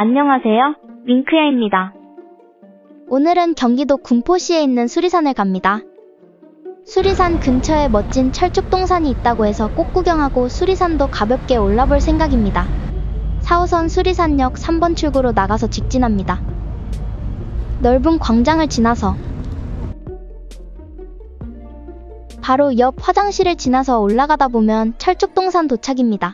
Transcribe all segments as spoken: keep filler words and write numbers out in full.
안녕하세요. 밍크야입니다. 오늘은 경기도 군포시에 있는 수리산을 갑니다. 수리산 근처에 멋진 철쭉동산이 있다고 해서 꼭 구경하고 수리산도 가볍게 올라볼 생각입니다. 사 호선 수리산역 삼 번 출구로 나가서 직진합니다. 넓은 광장을 지나서 바로 옆 화장실을 지나서 올라가다 보면 철쭉동산 도착입니다.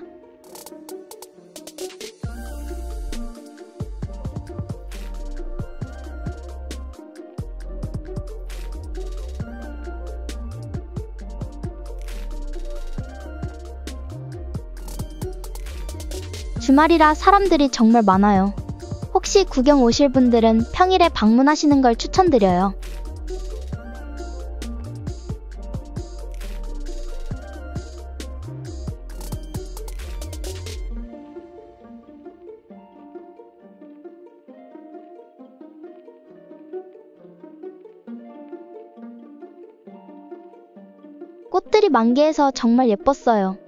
주말이라 사람들이 정말 많아요. 혹시 구경 오실 분들은 평일에 방문하시는 걸 추천드려요. 꽃들이 만개해서 정말 예뻤어요.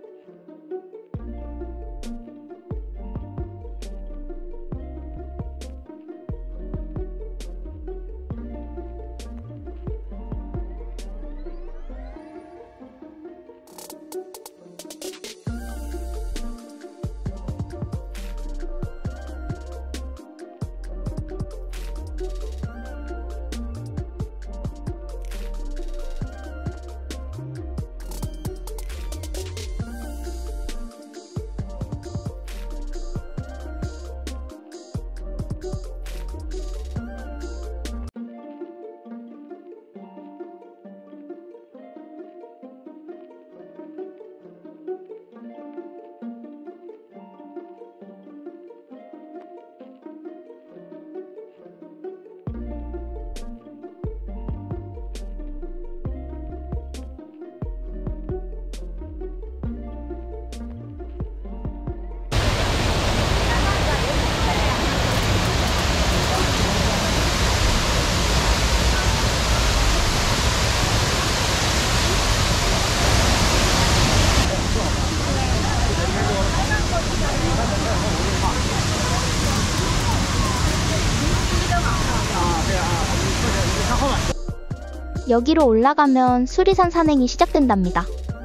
여기로 올라가면 수리산 산행이 시작된답니다.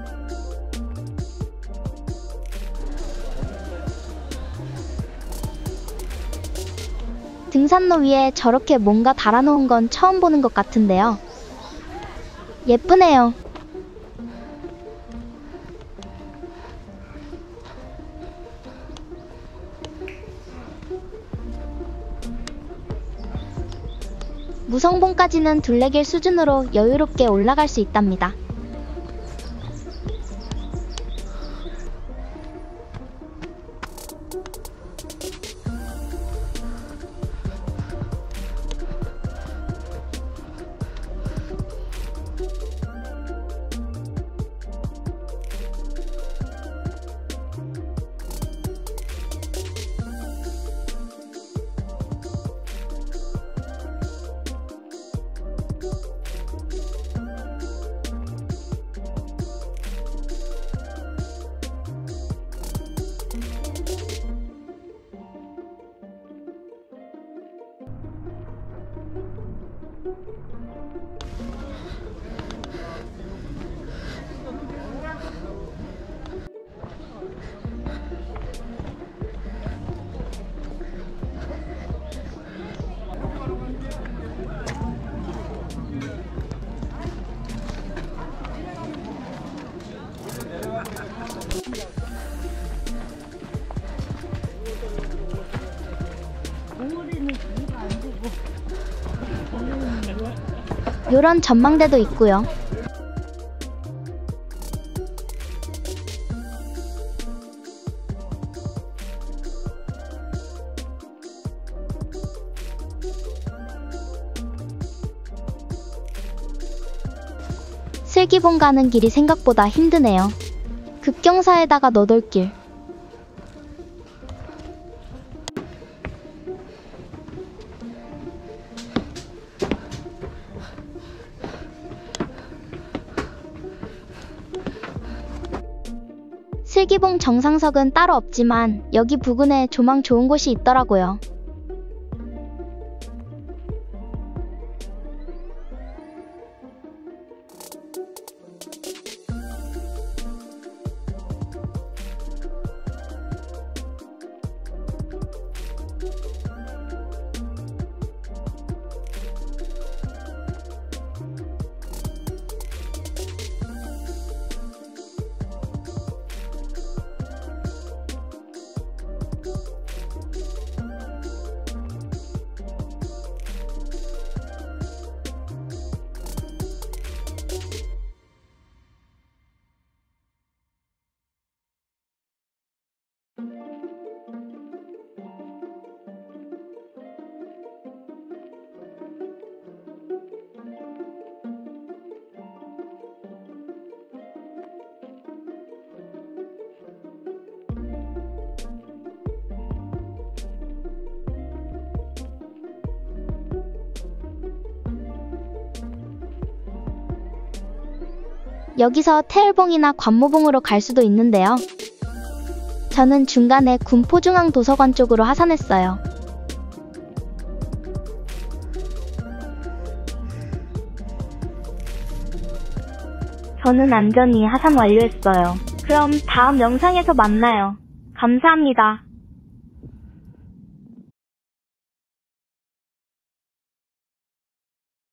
등산로 위에 저렇게 뭔가 달아놓은 건 처음 보는 것 같은데요. 예쁘네요. 무성봉까지는 둘레길 수준으로 여유롭게 올라갈 수 있답니다. 요런 전망대도 있고요. 슬기봉 가는 길이 생각보다 힘드네요. 급경사에다가 너덜길. 필기봉 정상석은 따로 없지만 여기 부근에 조망 좋은 곳이 있더라고요. 여기서 태을봉이나 관모봉으로 갈 수도 있는데요. 저는 중간에 군포중앙도서관 쪽으로 하산했어요. 저는 안전히 하산 완료했어요. 그럼 다음 영상에서 만나요. 감사합니다.